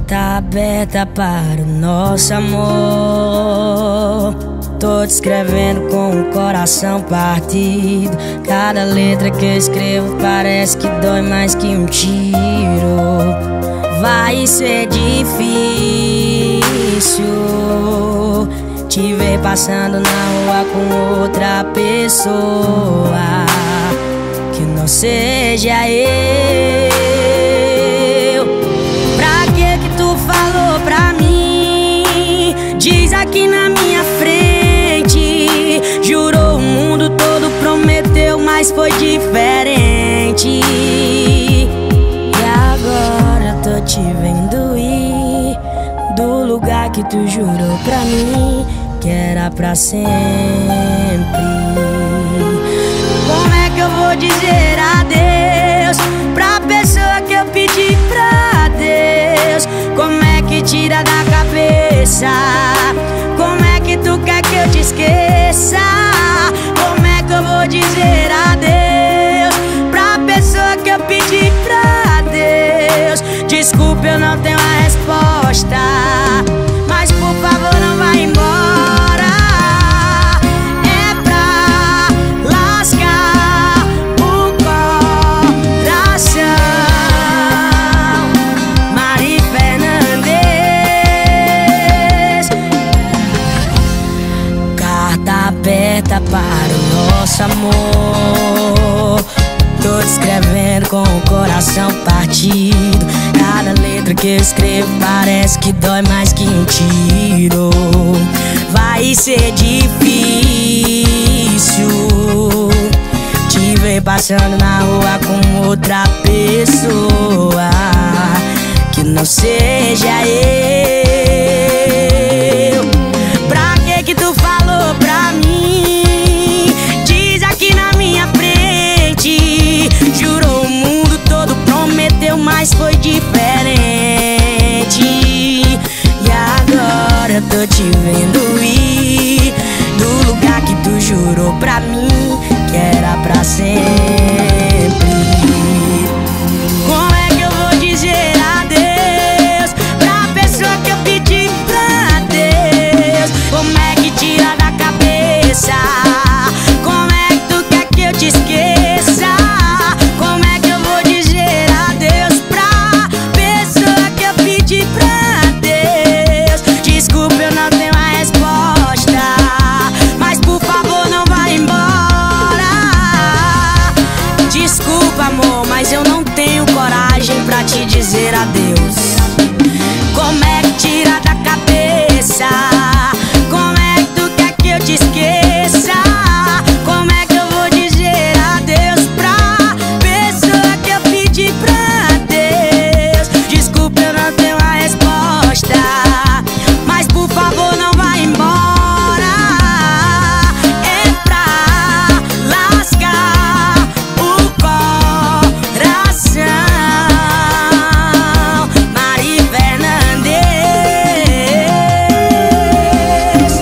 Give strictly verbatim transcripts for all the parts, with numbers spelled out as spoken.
Carta aberta para o nosso amor. Tô te escrevendo com o coração partido. Cada letra que eu escrevo parece que dói mais que um tiro. Vai ser difícil te ver passando na rua com outra pessoa que não seja eu. Pra que que tu falou pra mim? Diz aqui na minha frente. Jurou o mundo todo, prometeu, mas foi diferente. E agora tô te vendo ir do lugar que tu jurou pra mim que era pra sempre. Como é que eu vou dizer adeus pra pessoa que eu pedi pra Deus? Como é que tira da cabeça? Como é que tu quer que eu te esqueça? Como é que eu vou dizer adeus pra pessoa que eu pedi pra Deus? Desculpa, eu não tenho a resposta, mas por favor não vai embora. É pra lascar o coração. Mari Fernandes. Carta aberta para o nosso amor. Tô te escrevendo com o coração partido. Cada letra que eu escrevo parece que dói mais que um tiro. Vai ser difícil te ver passando na rua com outra pessoa que não seja eu. Pra que que tu falou pra mim? Diz aqui na minha frente. Jurou o mundo todo, prometeu, mas foi diferente. E agora eu tô te vendo ir do lugar que tu jurou pra mim que era pra sempre. Como é que eu vou dizer adeus pra pessoa que eu pedi pra Deus? Como é que tira da cabeça? Como é que tu quer que eu te esqueça? Como é que eu vou dizer adeus pra pessoa que eu pedi pra Deus? Desculpa, eu não tenho a resposta, mas por favor não vai embora. Desculpa, amor, mas eu não tenho coragem pra te dizer adeus. Como é que tira da cabeça? Como é que tu quer que eu te esqueça? Como é que eu vou dizer adeus pra pessoa que eu pedi pra Deus? Desculpa, eu não tenho a resposta, mas por favor não vai embora. É pra lascar o coração. Mari Fernandes.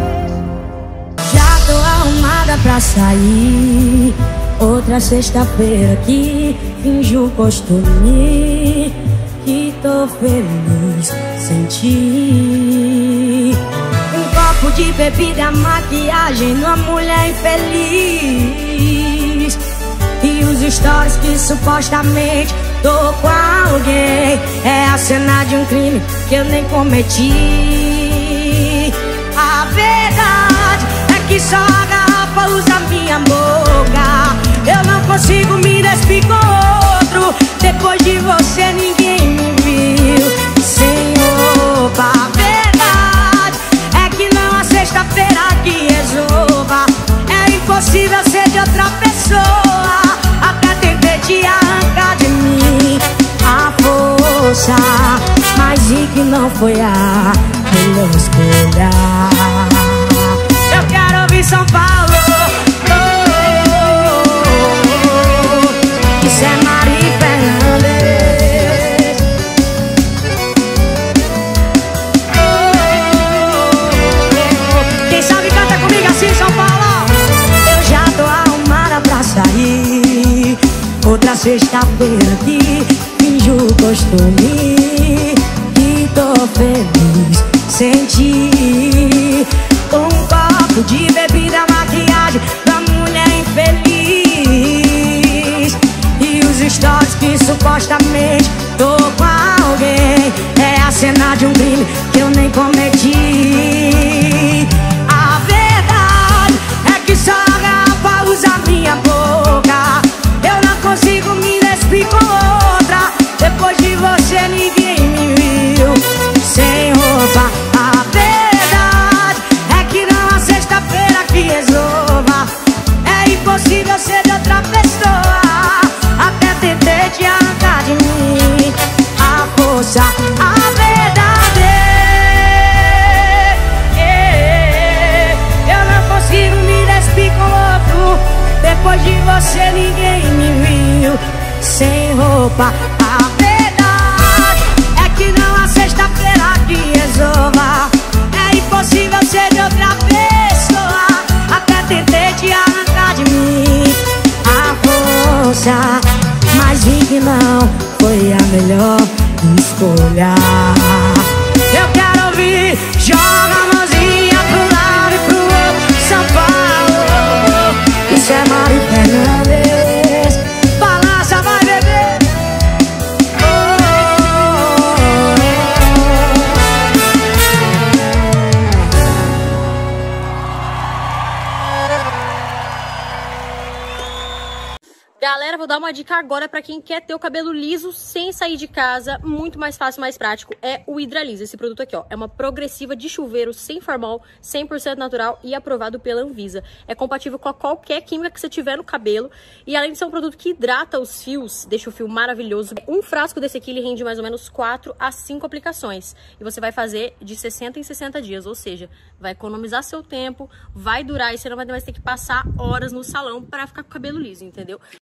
Já tô arrumada pra sair. Outra sexta-feira que finjo costume que tô feliz sem ti. Um copo de bebida, maquiagem numa mulher infeliz. E os stories que supostamente tô com alguém é a cena de um crime que eu nem cometi. A verdade é que só a garrafa usa minha boca. Eu não consigo me despir com outro. Depois de você ninguém me viu sem roupa. A verdade é que não há sexta-feira que resolva. É impossível ser de outra pessoa. Até tentei te arrancar de mim a força, mas vi que não foi a melhor escolha. Eu quero ouvir São Paulo. Oh, oh, oh. Isso é Mari Fernandes. Oh, oh, oh. Quem sabe canta comigo assim, São Paulo. Eu já tô arrumada pra sair. Outra sexta-feira que finjo costume que feliz sem ti. Um copo de bebida, maquiagem da mulher infeliz, e os stories que supostamente tô com alguém. É a cena de um crime que eu nem cometi. A verdade é que só a garrafa usa minha boca. Eu não consigo me despir com outra. Depois de você ninguém me viu sem roupa. A verdade é que não há sexta-feira que resolva. É impossível ser de outra pessoa. Até tentei te arrancar de mim a força. A verdade é, eu não consigo me despir com outro. Depois de você ninguém me viu sem roupa. A verdade é que não há sexta-feira que resolva. É impossível ser de outra pessoa. Até tentei te arrancar de mim a força, mas vi que não foi a melhor escolha. Eu quero ouvir, joga a mãozinha pro lado e pro outro. São Paulo, isso é Mari Fernandes. Balança, vai beber. Oh, Galera, vou dar uma dica agora pra quem quer ter o cabelo liso sem sair de casa, muito mais fácil, mais prático, é o Hidralisa. Esse produto aqui, ó, é uma progressiva de chuveiro sem formol, cem por cento natural e aprovado pela Anvisa. É compatível com qualquer química que você tiver no cabelo e além de ser um produto que hidrata os fios, deixa o fio maravilhoso. Um frasco desse aqui, ele rende mais ou menos quatro a cinco aplicações e você vai fazer de sessenta em sessenta dias, ou seja, vai economizar seu tempo, vai durar e você não vai mais ter que passar horas no salão pra ficar com o cabelo liso, entendeu?